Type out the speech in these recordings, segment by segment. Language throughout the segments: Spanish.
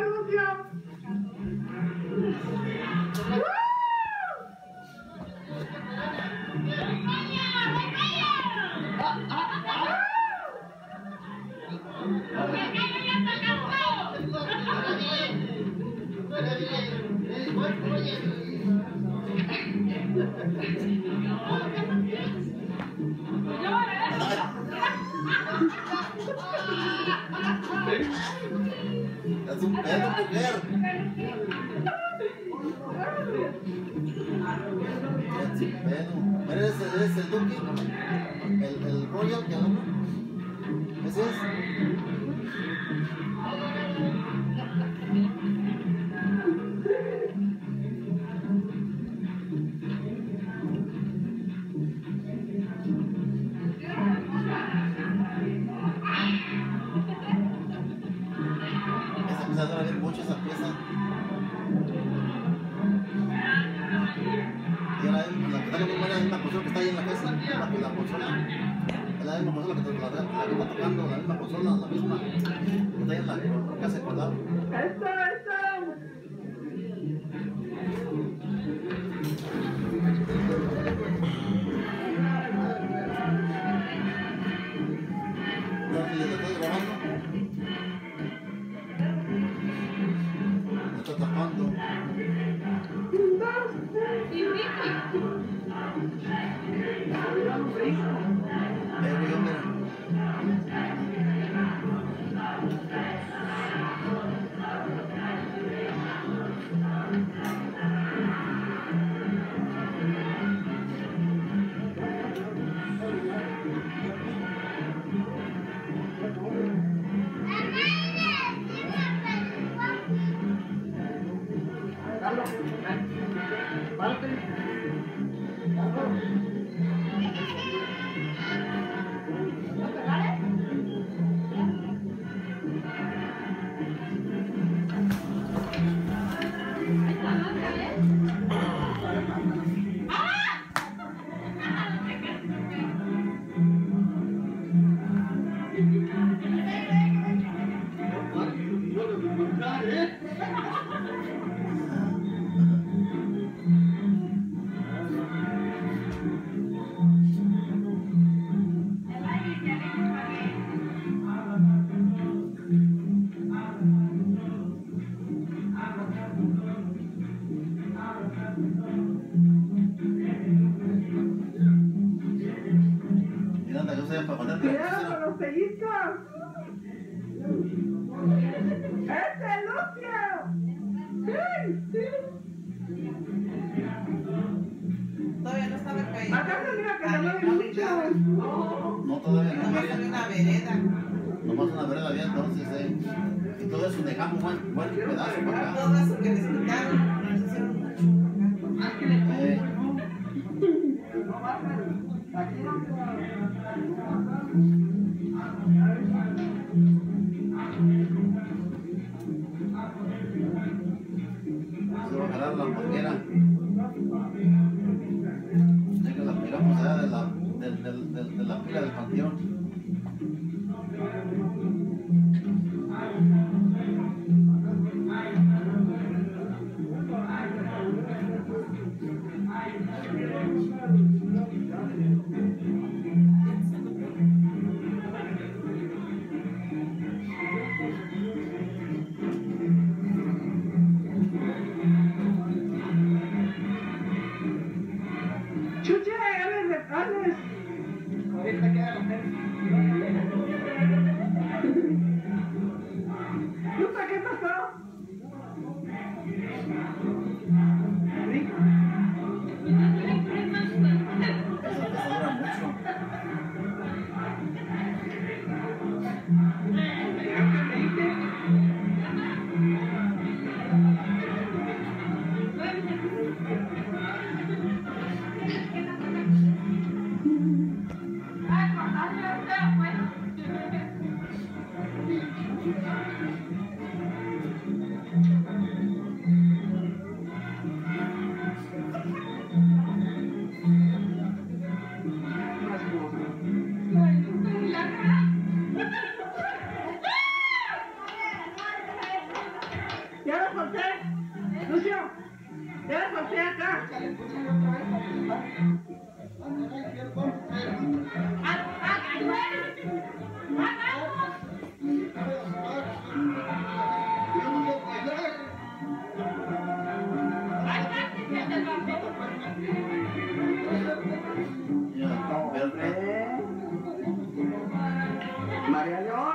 Lucio! Es un pedo, mujer. Es un pedo. Mira, ese es el Duque. El Royal que habla. Ese es. Empezando a ver mucho esa pieza. Y ahora la que está con es la misma consola que está ahí en la casa, la consola. Es la misma consola que está tocando, la misma consola, la misma que está ahí en la casa de colado. ¡Esto! ¿Ya le estoy grabando? Me está tapando. ¡Cuidado con los pellizcos! ¡Este es Lucio! ¡Sí! Todavía no estaba caído. Acá se mira que se mueve mucho. No, todavía no. Nomás salió una vereda. Nomás una vereda bien, entonces, y todo eso dejamos buen pedazo para acá. Todo eso que les quitaron, les hicieron mucho acá. Se va a jalar la manguera. Ya que la pegamos allá de la pila del panteón. Chuche, Alex. Ahorita queda la Ya lo solté. Lucio, ya lo solté acá. María León.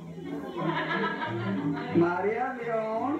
María León.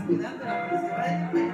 cuidando la principal.